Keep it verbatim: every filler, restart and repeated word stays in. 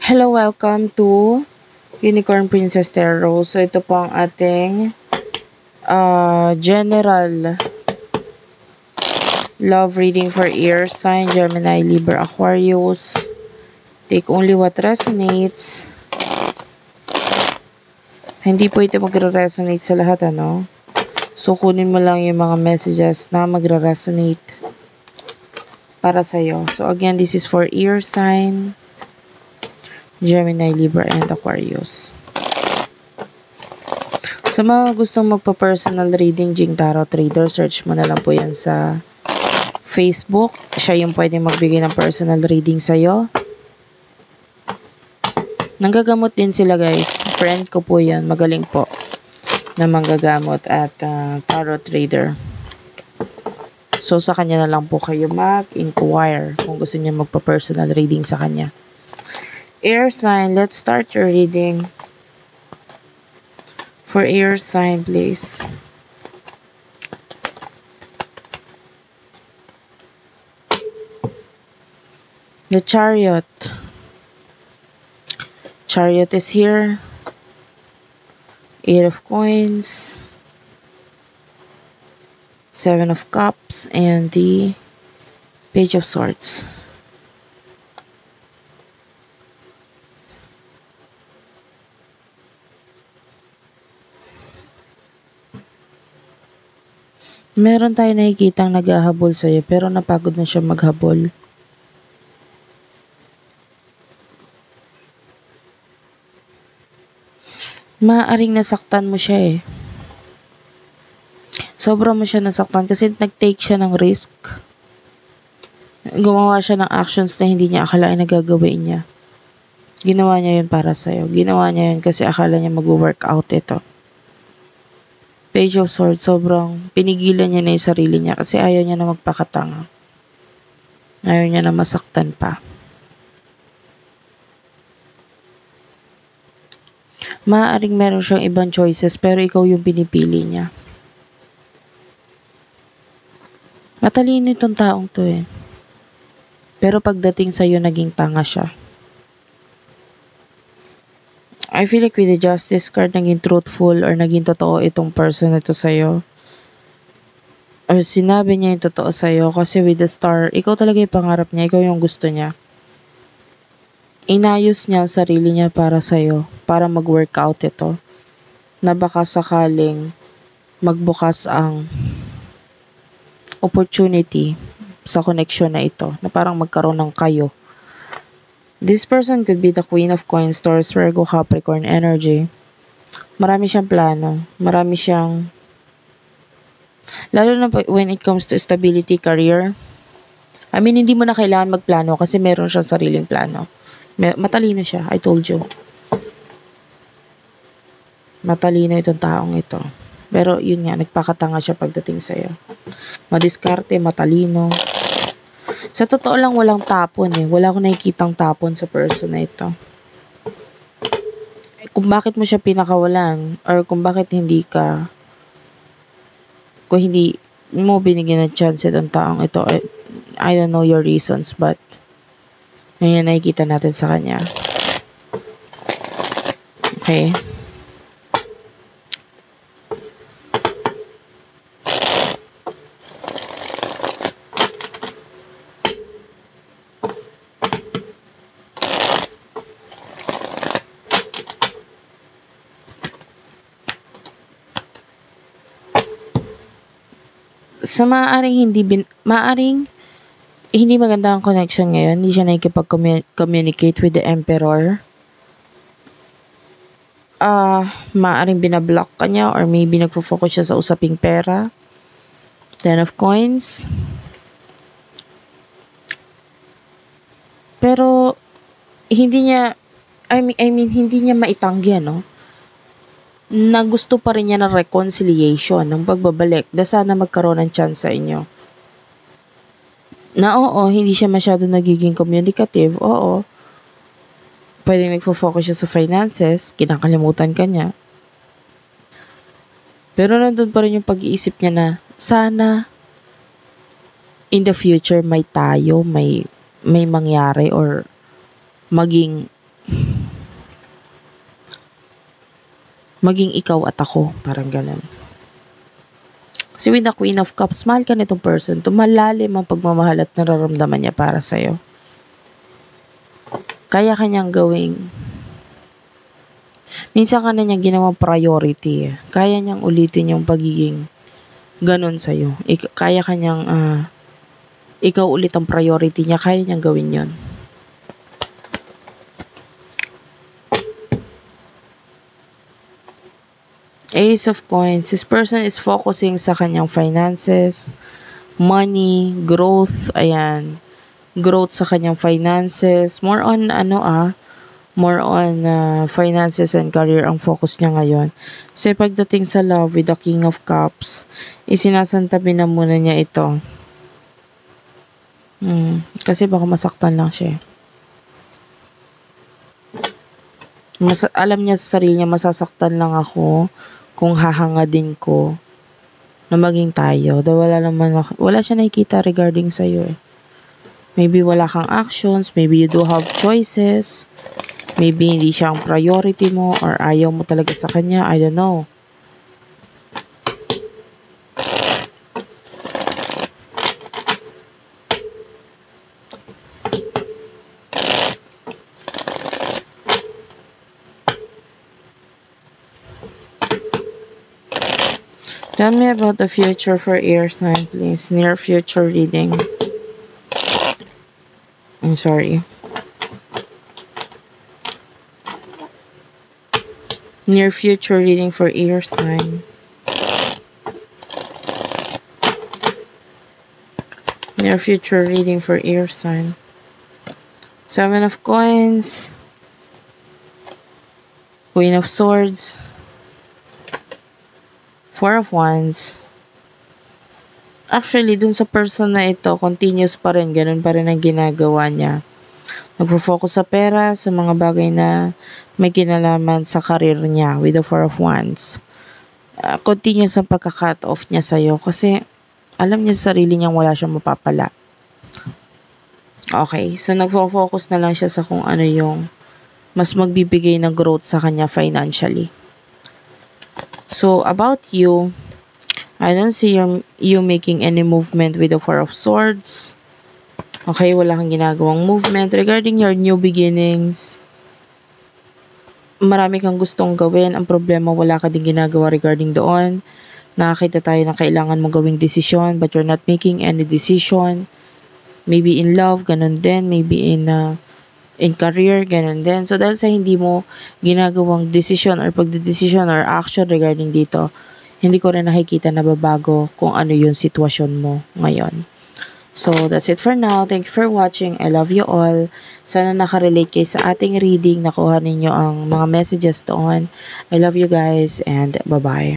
Hello, welcome to Unicorn Princess Tarot. So, ito po ang ating uh, general love reading for air sign, Gemini, Libra, Aquarius. Take only what resonates. Hindi po ito magre-resonate sa lahat, ano? So, kunin mo lang yung mga messages na magre-resonate para sa'yo. So, again, this is for air sign, Gemini, Libra, and Aquarius. Sa mga gustong magpa-personal reading, Jing Tarot Trader, search mo na lang po yan sa Facebook. Siya yung pwedeng magbigay ng personal reading sa'yo. Nanggagamot din sila, guys. Friend ko po yan. Magaling po na manggagamot at uh, tarot trader. So, sa kanya na lang po kayo mag-inquire kung gusto niya magpa-personal reading sa kanya. Air sign, let's start your reading. For air sign, please. The Chariot. Chariot is here. Eight of Coins. Seven of Cups. And the Page of Swords. Meron tayo nakikitang naghahabol sa'yo pero napagod na siya maghabol. Maaaring nasaktan mo siya eh. Sobra mo siya nasaktan kasi nag-take siya ng risk. Gumawa siya ng actions na hindi niya akalain na gagawin niya. Ginawa niya yun para sa'yo. Ginawa niya yun kasi akala niya mag-work out ito. Page of Swords, sobrang pinigilan niya na yung sarili niya kasi ayaw niya na magpakatanga. Ayaw niya na masaktan pa. Maaaring meron siyang ibang choices pero ikaw yung pinipili niya. Matalino itong taong to eh. Pero pagdating sa'yo, naging tanga siya. I feel like with the Justice card, naging truthful or naging totoo itong person na to sa'yo. Or sinabi niya yung totoo sa'yo kasi with the Star, ikaw talaga yung pangarap niya, ikaw yung gusto niya. Inayos niya ang sarili niya para sa'yo, para mag-workout ito, na baka sakaling magbukas ang opportunity sa connection na ito, na parang magkaroon ng kayo. This person could be the Queen of Coins, Taurus, Virgo, Capricorn energy. Marami siyang plano, marami siyang, lalo na when it comes to stability, career. I mean, hindi mo na kailangan magplano kasi meron siyang sariling plano. Matalino siya, I told you. Matalino itong taong ito. Pero yun nga, nagpakatanga siya pagdating sa'yo. Madiskarte, matalino. Sa totoo lang, walang tapon eh. Wala akong nakikitang tapon sa person na ito. Kung bakit mo siya pinakawalan, or kung bakit hindi ka, kung hindi mo binigyan ng chance itong taong ito, I, I don't know your reasons, but ngayon nakikita natin sa kanya. Okay. Sa maaaring hindi bin, maaaring hindi maganda ang connection ngayon. Hindi siya nakikipag-communicate with the Emperor. Ah, uh, maaaring binablock ka niya or maybe nagfo-focus siya sa usaping pera. Ten of Coins. Pero hindi niya I mean, I mean hindi niya maitanggi, no? Na gusto pa rin niya ng reconciliation, ng pagbabalik. Na sana magkaroon ng chance sa inyo. Na oo, hindi siya masyado nagiging communicative, oo. Pwedeng nagfo-focus siya sa finances, kinakalimutan ka niya. Pero nandun pa rin yung pag-iisip niya na, sana, in the future, may tayo, may, may mangyari, or maging maging ikaw at ako. Parang ganun. Kasi with the Queen of Cups, mahal ka nitong person. Tumalalim ang pagmamahal at nararamdaman niya para sa'yo. Kaya kanyang gawing minsan ka na niyang ginawang priority. Kaya niyang ulitin yung pagiging ganun sa'yo. Ik- kaya kanyang uh, ikaw ulit ang priority niya. Kaya niyang gawin yon. Ace of Coins. This person is focusing sa kanyang finances, money, growth. Ayan. Growth sa kanyang finances. More on, ano ah, more on uh, finances and career ang focus niya ngayon. Kasi pagdating sa love with the King of Cups, isinasantabi na muna niya ito. Hmm, kasi baka masaktan lang siya. Mas, alam niya sa sarili niya, masasaktan lang ako kung hahanga din ko na maging tayo. Dahil wala naman, wala siya nakikita regarding sa'yo eh. Maybe wala kang actions, maybe you do have choices, maybe hindi siya ang priority mo or ayaw mo talaga sa kanya, I don't know. Tell me about the future for air sign, please. Near future reading. I'm sorry. Near future reading for air sign. Near future reading for air sign. Seven of Coins. Queen of Swords. Four of Wands. Actually, dun sa person na ito, continuous pa rin. Ganun pa rin ang ginagawa niya. Nagpo-focus sa pera, sa mga bagay na may kinalaman sa karir niya with the Four of Wands. Uh, continuous ang pagka-cut off niya sa'yo kasi alam niya sa sarili niyang wala siyang mapapala. Okay, so nagfo-focus na lang siya sa kung ano yung mas magbibigay ng growth sa kanya financially. So, about you, I don't see you, you making any movement with the Four of Swords. Okay, wala kang ginagawang movement. Regarding your new beginnings, marami kang gustong gawin. Ang problema, wala ka din ginagawa regarding doon. Nakakita tayo na kailangan mong gawing decision, but you're not making any decision. Maybe in love, ganun din. Maybe in uh, in career, ganun din. So, dahil sa hindi mo ginagawang decision or pagdedesisyon or action regarding dito, hindi ko rin nakikita na babago kung ano yung sitwasyon mo ngayon. So, that's it for now. Thank you for watching. I love you all. Sana nakarelate kayo sa ating reading. Nakuha ninyo ang mga messages doon. I love you guys and bye-bye.